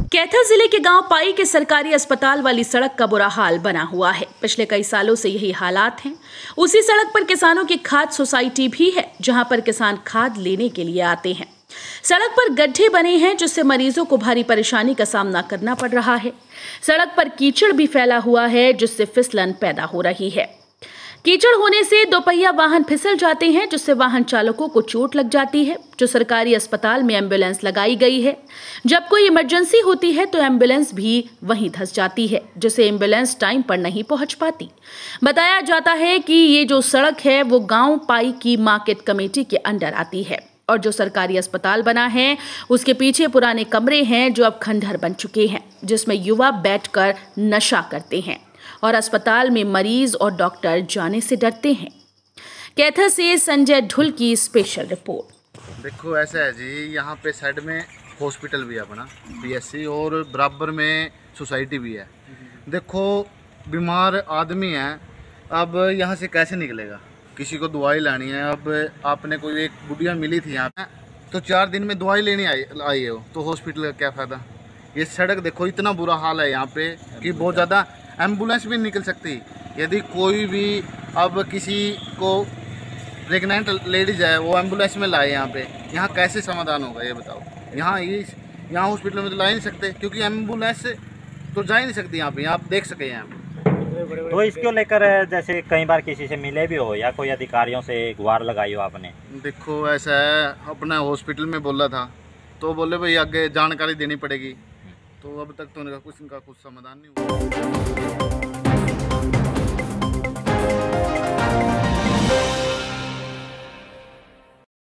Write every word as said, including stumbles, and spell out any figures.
कैथल जिले के गांव पाई के सरकारी अस्पताल वाली सड़क का बुरा हाल बना हुआ है। पिछले कई सालों से यही हालात हैं। उसी सड़क पर किसानों की खाद सोसाइटी भी है, जहां पर किसान खाद लेने के लिए आते हैं। सड़क पर गड्ढे बने हैं, जिससे मरीजों को भारी परेशानी का सामना करना पड़ रहा है। सड़क पर कीचड़ भी फैला हुआ है, जिससे फिसलन पैदा हो रही है। कीचड़ होने से दोपहिया वाहन फिसल जाते हैं, जिससे वाहन चालकों को चोट लग जाती है। जो सरकारी अस्पताल में एम्बुलेंस लगाई गई है, जब कोई इमरजेंसी होती है तो एम्बुलेंस भी वहीं धंस जाती है, जिससे एम्बुलेंस टाइम पर नहीं पहुंच पाती। बताया जाता है कि ये जो सड़क है वो गांव पाई की मार्केट कमेटी के अंडर आती है, और जो सरकारी अस्पताल बना है उसके पीछे पुराने कमरे हैं जो अब खंडहर बन चुके हैं, जिसमें युवा बैठकर नशा करते हैं और अस्पताल में मरीज और डॉक्टर जाने से डरते हैं। कैथल से संजय ढुल की स्पेशल रिपोर्ट। देखो ऐसा है जी, यहाँ पे साइड में हॉस्पिटल भी है अपना पीएससी, और बराबर में सोसाइटी भी है। देखो बीमार आदमी है, अब यहाँ से कैसे निकलेगा? किसी को दवाई लानी है। अब आपने कोई एक बुढ़िया मिली थी यहाँ पे, तो चार दिन में दवाई लेनी आई आई है, तो हॉस्पिटल का क्या फ़ायदा? ये सड़क देखो, इतना बुरा हाल है यहाँ पे कि बहुत ज़्यादा एम्बुलेंस भी निकल सकती। यदि कोई भी अब किसी को प्रेग्नेंट लेडीज है वो एम्बुलेंस में लाए यहाँ पे, यहाँ कैसे समाधान होगा ये बताओ? यहाँ ये यहाँ हॉस्पिटल में तो ला ही नहीं सकते, क्योंकि एम्बुलेंस तो जा ही नहीं सकती यहाँ पे। आप देख सके यहाँ पे। तो इसको लेकर जैसे कई बार किसी से मिले भी हो या कोई अधिकारियों से गुहार लगाई हो आपने? देखो ऐसा है, अपना हॉस्पिटल में बोला था तो बोले भाई आगे जानकारी देनी पड़ेगी, तो अब तक तो उनका कुछ इनका कुछ समाधान नहीं हुआ।